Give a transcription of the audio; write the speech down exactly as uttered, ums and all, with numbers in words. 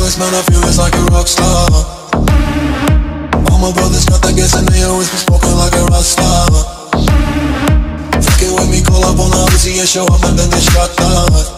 fearless, man, I feel it's like a rock star. All my brothers got that gas and they always been smoking like a rock star. Fucking with me, call up on the Uzi and show up and then get shot down.